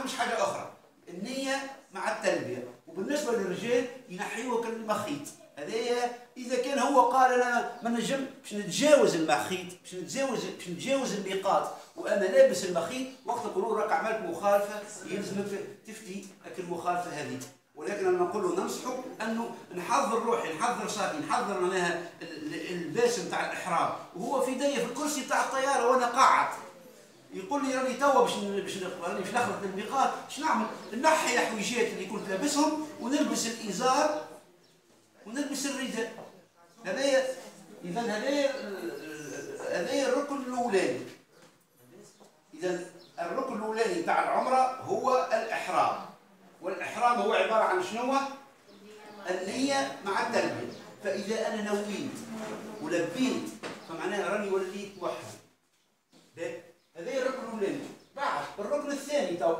عندهمش حاجه اخرى، النيه مع التلبيه. وبالنسبه للرجال ينحيوها كالمخيط، هذايا اذا كان هو قال انا ما نجم باش نتجاوز المخيط، باش نتجاوز الميقات وانا لابس المخيط، وقت نقولوا راك عملت مخالفه يلزمك تفتي المخالفه هذه. ولكن انا نقول له ننصحه انه نحضر روحي، نحضر صافي، نحضر معناها اللباس نتاع الاحرام، وهو في يدي في الكرسي تاع الطياره وانا قاعد يقول لي راني توا باش نخرج للميقات، اش نعمل؟ نحي الحويجات اللي كنت لابسهم ونلبس الازار ونلبس الرداء. هذايا اذا هذايا الركن الاولاني. اذا الركن الاولاني تاع العمره هو الاحرام، والاحرام هو عباره عن شنو؟ النيه مع التلبيه. فاذا انا نويت ولبيت فمعناها راني وليت موحد. هذا الركن الاولاني. بعد الركن الثاني تو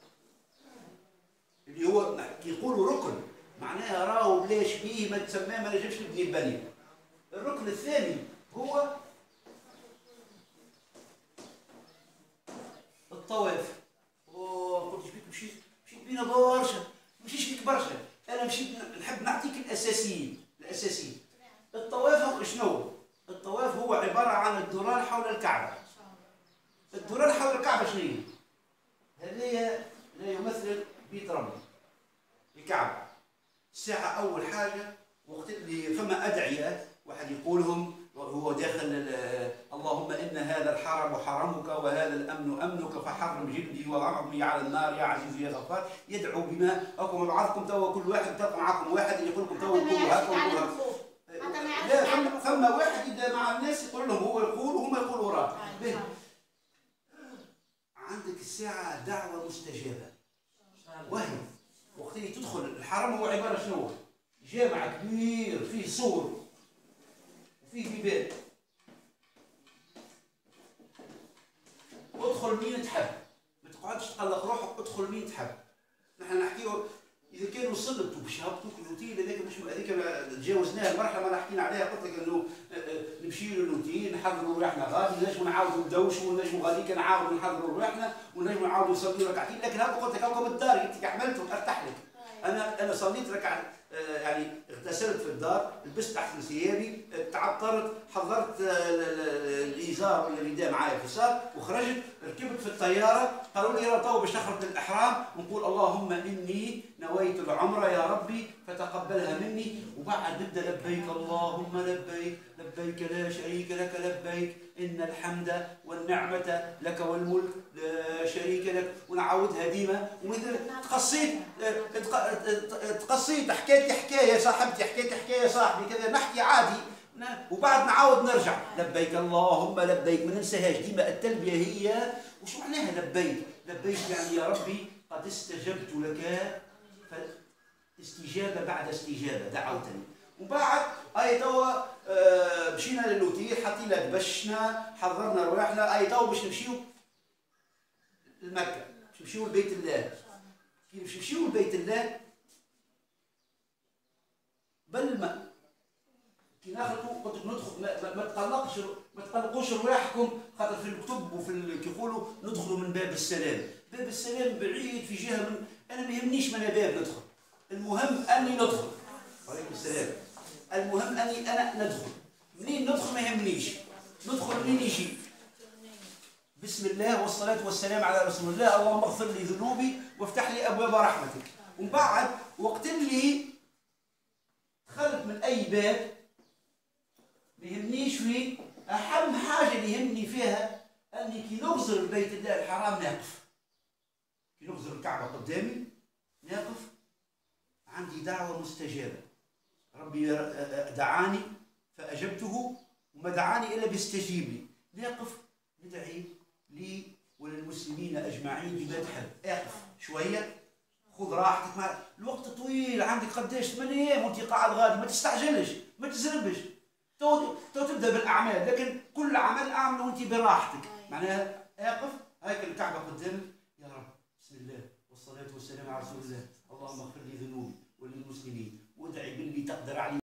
اللي هو يقولوا ركن معناها راهو بلاش بيه ما تسماه ما نجمش نبني البنيه. الركن الثاني هو الطواف. قلت بيك مشيت بينا برشا، مشيش بيك برشا، انا مشيت نحب نعطيك الاساسيين. الطواف شنو؟ الطواف هو عباره عن الدوران حول الكعبه. الدوران حول الكعبه شنو هي؟ هذايا لا يمثل بيت ربي الكعبه. الساعه اول حاجه وقت اللي فما ادعيه واحد يقولهم وهو داخل اللهم ان هذا الحرم حرمك وهذا الامن امنك فحرم جلدي وغمرني على النار يا عزيز يا غفار. يدعو بما اكم بعضكم توا كل واحد تلقى معكم واحد يقول لكم توا كلوا هكا وكلوا هكا. لا فما واحد اذا مع الناس يقول لهم هو يقول وهم يقولوا وراه. عندك الساعه دعوه مستجابه، وهي وقت اللي تدخل الحرم هو عباره شنو؟ جامع كبير فيه سور وفيه بيبان. ادخل مين تحب، ما تقعدش تقلق روحك، ادخل مين تحب. نحن نحكيو اذا كان وصلت وباش يهبطوك الاوتيل هذاك مش هذيك تجاوزناها المرحله ما حكينا عليها. قلت لك انه نمشيو للاوتيل نحضروا رواحنا غادي، نجموا نعاودوا ندوشوا ونجموا غاديك نعاودوا نحضروا رواحنا ونجموا نعاودوا نصليوا ركعتين. لكن هكا قلت لك هكا بالدار انت عملت ارتاح لك. انا صليت ركعه يعني اغتسلت في الدار، لبست احسن ثيابي، تعطرت، حضرت الازار ولا الرداء معايا في الصار وخرجت. ركبت في الطياره قالوا لي راه تو باش نخرج للاحرام ونقول اللهم اني نويت العمره يا ربي فتقبلها مني. وبعد نبدا لبيك اللهم لبيك لبيك لا شريك لك لبيك ان الحمد والنعمه لك والملك لا شريك لك. ونعاودها ديما. تقصيت حكيت لي حكايه صاحبتي، حكيت حكايه صاحبي كذا نحكي عادي وبعد نعاود نرجع لبيك اللهم لبيك. ما ننساهاش ديما التلبيه هي وش معناها لبيك؟ لبيك يعني يا ربي قد استجبت لك، فاستجابه بعد استجابه دعوتني. وبعد اي توا مشينا للوتيل حطينا دبشنا حضرنا رواحنا. اي توا باش نمشيو لمكه، باش نمشيو لبيت الله. كي باش نمشيو لبيت الله بالماء كي ناخذوا قلت لك ندخل ما تقلقوش رواحكم خاطر في الكتب وفي كي يقولوا ندخلوا من باب السلام. باب السلام بعيد في جهه من انا ما يهمنيش من باب ندخل، المهم اني ندخل. وعليكم السلام. المهم اني انا ندخل. منين ندخل ما يهمنيش، ندخل منين يجي. بسم الله والصلاه والسلام على رسول الله. اللهم اغفر لي ذنوبي وافتح لي ابواب رحمتك. ومن بعد وقت اللي دخلت من اي باب ما يهمنيش فيه. اهم حاجه اللي يهمني فيها اني كي نغزر البيت الله الحرام نقف. كي نغزر الكعبه قدامي نقف، عندي دعوه مستجابه. ربي دعاني فاجبته وما دعاني الا بيستجيب لي. نقف ندعي لي وللمسلمين اجمعين بما تحب. اقف شويه، خذ راحتك. الوقت طويل عندك قداش 8 ايام وانت قاعد غادي، ما تستعجلش ما تزربش. تو تبدا بالاعمال، لكن كل عمل اعمله وانت براحتك. معناها اقف هيك الكعبه قدامك يا رب بسم الله والصلاه والسلام على رسول الله. اللهم اغفر لي ذنوبي وللمسلمين وادعي باللي تقدر عليه.